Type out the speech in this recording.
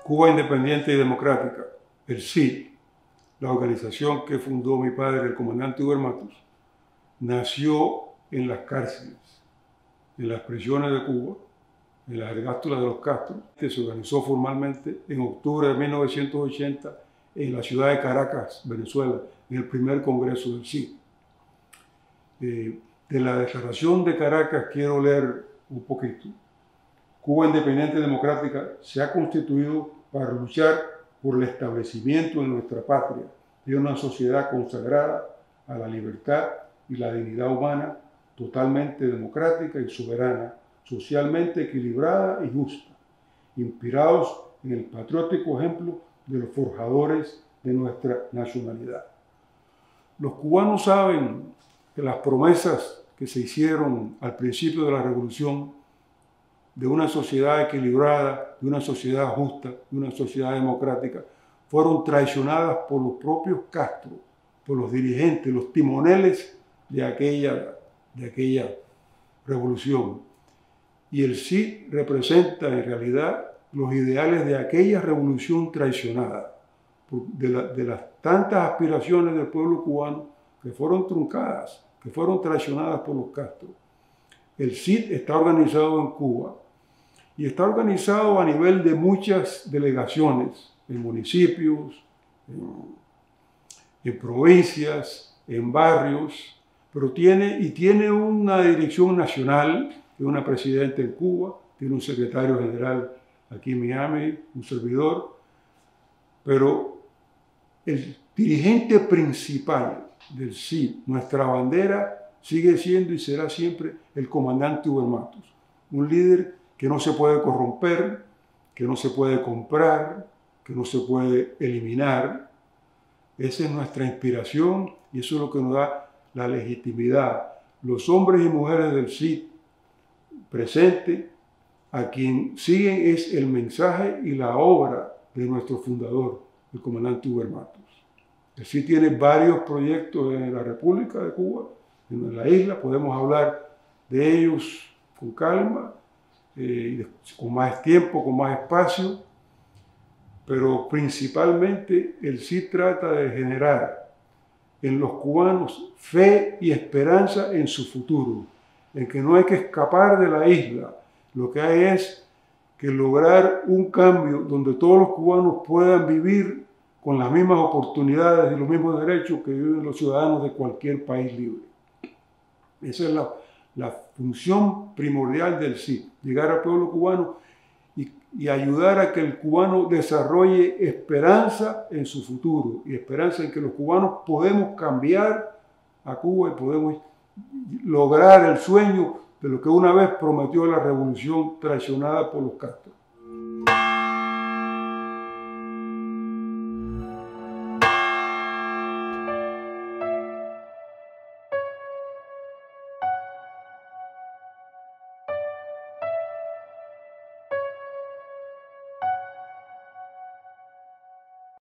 Cuba Independiente y Democrática, el CID, la organización que fundó mi padre, el comandante Hugo Matus, nació en las cárceles, en las prisiones de Cuba, en las ergástulas de los Castro, que se organizó formalmente en octubre de 1980 en la ciudad de Caracas, Venezuela, en el primer congreso del CID. De la declaración de Caracas quiero leer un poquito. Cuba Independiente y Democrática se ha constituido para luchar por el establecimiento en nuestra patria de una sociedad consagrada a la libertad y la dignidad humana, totalmente democrática y soberana, socialmente equilibrada y justa, inspirados en el patriótico ejemplo de los forjadores de nuestra nacionalidad. Los cubanos saben que las promesas que se hicieron al principio de la revolución de una sociedad equilibrada, de una sociedad justa, de una sociedad democrática, fueron traicionadas por los propios Castro, por los dirigentes, los timoneles de aquella revolución. Y el CID representa en realidad los ideales de aquella revolución traicionada, de las tantas aspiraciones del pueblo cubano que fueron truncadas, que fueron traicionadas por los Castro. El CID está organizado en Cuba y está organizado a nivel de muchas delegaciones, en municipios, en provincias, en barrios, pero tiene una dirección nacional, tiene una presidenta en Cuba, tiene un secretario general aquí en Miami, un servidor, pero el dirigente principal del CID, nuestra bandera, sigue siendo y será siempre el comandante Hugo Matus, un líder que no se puede corromper, que no se puede comprar, que no se puede eliminar. Esa es nuestra inspiración y eso es lo que nos da la legitimidad. Los hombres y mujeres del CID presente, a quien siguen es el mensaje y la obra de nuestro fundador, el comandante Hugo Matus. El CID tiene varios proyectos en la República de Cuba, en la isla, podemos hablar de ellos con calma, con más tiempo, con más espacio, pero principalmente el CID trata de generar en los cubanos fe y esperanza en su futuro, en que no hay que escapar de la isla, lo que hay es que lograr un cambio donde todos los cubanos puedan vivir con las mismas oportunidades y los mismos derechos que viven los ciudadanos de cualquier país libre. Esa es la función primordial del CID, llegar al pueblo cubano y ayudar a que el cubano desarrolle esperanza en su futuro y esperanza en que los cubanos podemos cambiar a Cuba y podemos lograr el sueño de lo que una vez prometió la revolución traicionada por los Castro.